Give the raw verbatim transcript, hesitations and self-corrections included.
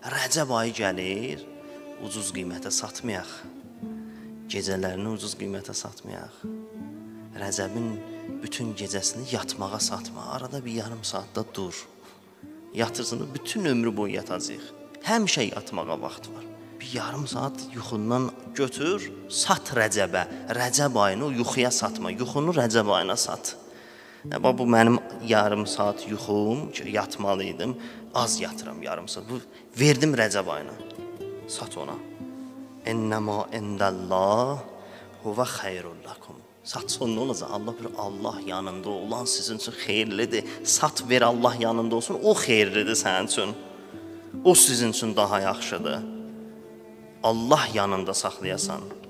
Rəcəb ayı gəlir, ucuz qiymətə satmayaq. Gecələrini ucuz qiymətə satmayaq. Rəcəbin bütün gecəsini yatmağa satma. Arada bir yarım saatda dur. Yatırsın, bütün ömrü boyu yatacaq. Həmişə yatmağa vaxt var. Bir yarım saat yuxundan götür, sat Rəcəbə. Rəcəb ayını yuxuya satma. Yuxunu Rəcəb ayına sat. Bu mənim yarım saat yuxum ki, yatmalıydım. Az yatıram yarım saat. Bu, verdim Rəcəb ayına. Sat ona. Ennəma indəllah huvə xeyrullakum. Sat sonunda olacaq. Allah bir Allah yanında olan sizin üçün xeyirlidir. Sat ver Allah yanında olsun. O xeyirlidir sənin üçün. O sizin üçün daha yaxşıdır. Allah yanında saxlayasan.